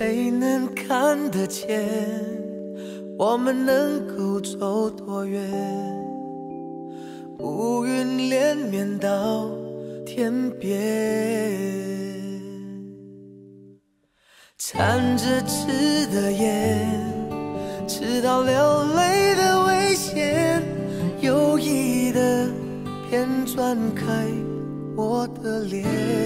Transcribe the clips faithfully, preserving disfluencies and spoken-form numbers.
谁能看得见我们能够走多远？乌云连绵到天边，缠着吃的烟，吃到流泪的危险，有意的偏转开我的脸。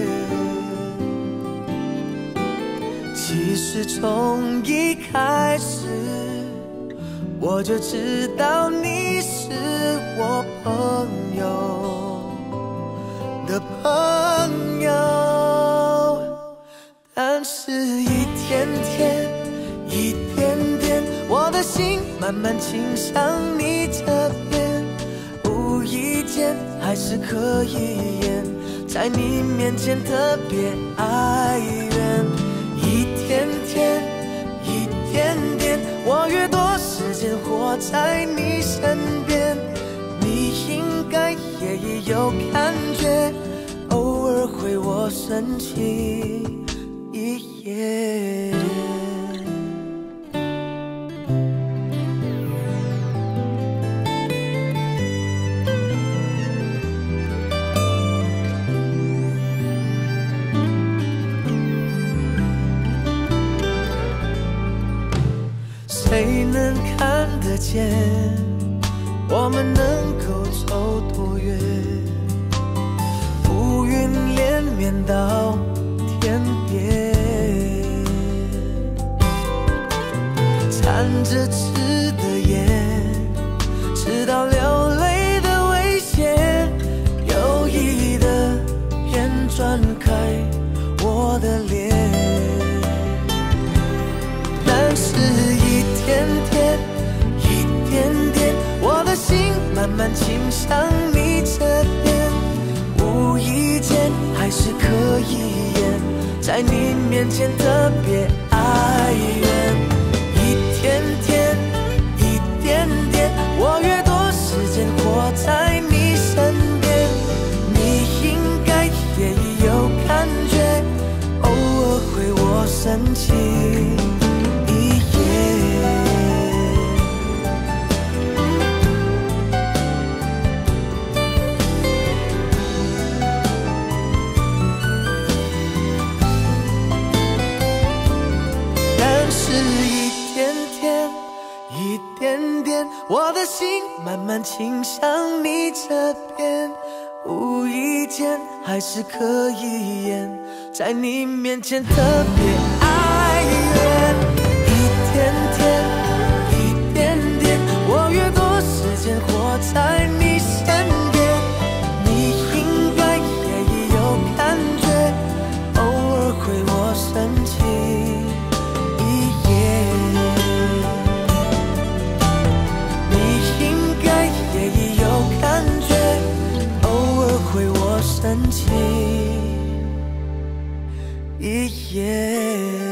其实从一开始我就知道你是我朋友的朋友，但是一天天一点点，我的心慢慢倾向你这边，无意间还是可以演，在你面前特别哀怨。一天天一点点，我越多时间活在你身边，你应该也已有感觉，偶尔会我生气一眼。谁能看得见我们能够走多远？乌云连绵到天边，缠着吃的烟，吃到流泪的危险，有意的偏转开我的脸。但是一天天一点点，我的心慢慢倾向你这边，无意间还是可以演，在你面前特别哀怨。一天天一点点，我越多时间活在你身边，你应该也已有感觉，偶尔会我生气我的心慢慢倾向你这边，无意间还是可以演，在你面前特别哀怨。一天天一点点，我越多时间活在你身边，你应该也已有感觉，偶尔会我生气生气一夜。